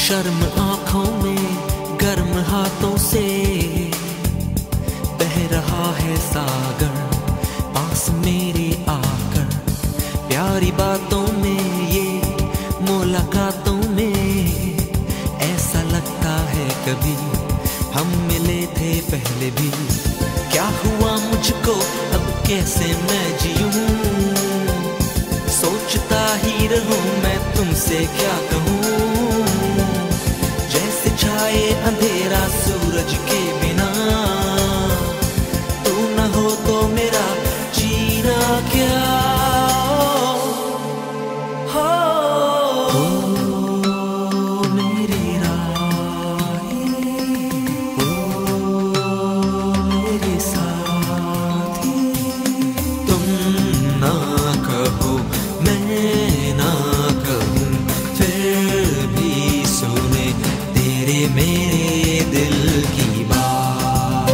शर्म आंखों में, गर्म हाथों से बह रहा है सागर, पास मेरे आकर। प्यारी बातों में, ये मुलाकातों में, ऐसा लगता है कभी हम मिले थे पहले भी। क्या हुआ मुझको, अब कैसे मैं जीऊं, सोचता ही रहूं मैं तुमसे क्या कहूं। जैसे छाए अंधेरा सूरज के बिना, तू न हो तो मेरा जीना क्या। मेरे दिल की बात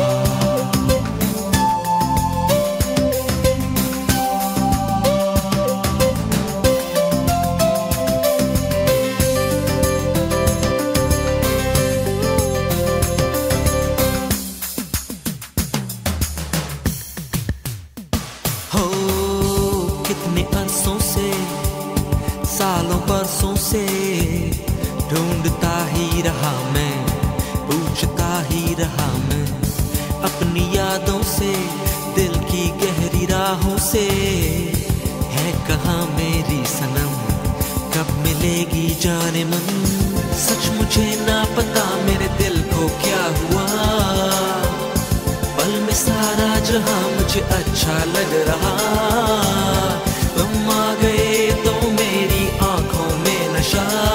हो। कितने अरसों से, सालों बरसों से ढूंढता ही रहा मैं, पूछता ही रहा मैं अपनी यादों से, दिल की गहरी राहों से। है कहाँ मेरी सनम, कब मिलेगी जाने मन। सच मुझे ना पता मेरे दिल को क्या हुआ, पल में सारा जहां मुझे अच्छा लग रहा। तुम आ गए तो मेरी आंखों में नशा,